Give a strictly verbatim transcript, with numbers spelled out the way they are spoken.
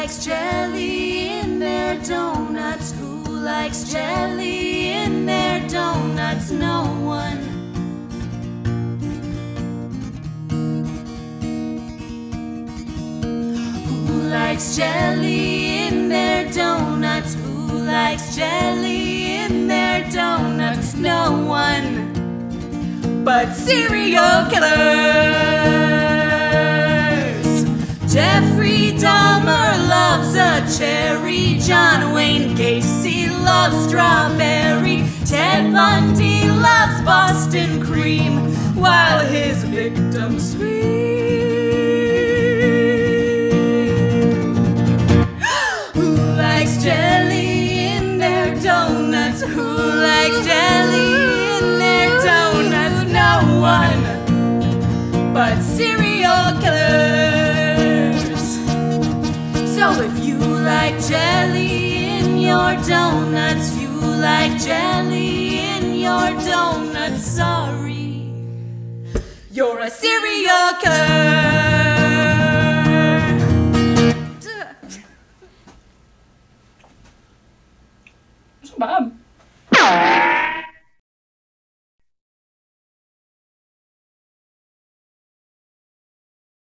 likes jelly in their donuts? Who likes jelly in their donuts? No one. Who likes jelly in their donuts? Who likes jelly in their donuts? No one but serial killers. Jeffrey Dahmer loves a cherry. John Wayne Gacy loves strawberry. Ted Bundy loves Boston cream while his victims scream. Who likes jelly in their donuts? Who likes jelly in their donuts? No one but serial killers. So if you like jelly in your donuts, you like jelly in your donuts, sorry, you're a serial killer. It's not bad.